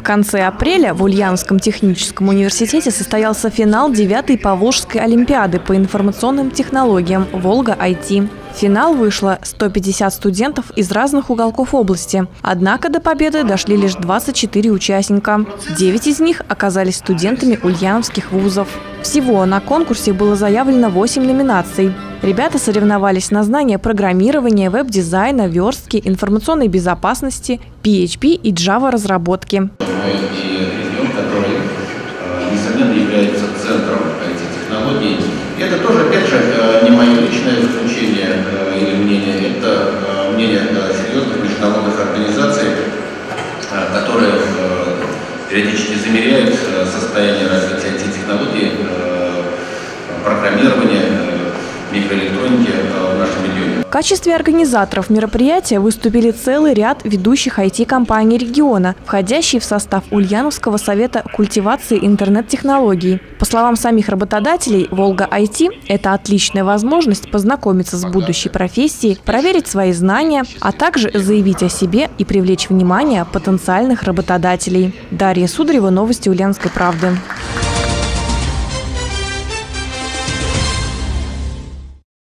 конце апреля в Ульяновском техническом университете состоялся финал 9-й Поволжской олимпиады по информационным технологиям «Волга-IT». В финал вышло 150 студентов из разных уголков области. Однако до победы дошли лишь 24 участника. 9 из них оказались студентами ульяновских вузов. Всего на конкурсе было заявлено 8 номинаций. Ребята соревновались на знания программирования, веб-дизайна, верстки, информационной безопасности, PHP и Java разработки. Регион, который, несомненно, является центром IT-технологий. И это тоже, опять же, не мое личное заключение или мнение, это мнение серьезных международных организаций, которые периодически замеряют состояние развития IT-технологий, программирования, микроэлектроники в нашем регионе. В качестве организаторов мероприятия выступили целый ряд ведущих IT-компаний региона, входящие в состав Ульяновского совета культивации интернет-технологий. По словам самих работодателей, «Волга-IT» – это отличная возможность познакомиться с будущей профессией, проверить свои знания, а также заявить о себе и привлечь внимание потенциальных работодателей. Дарья Сударева, новости Ульяновской правды.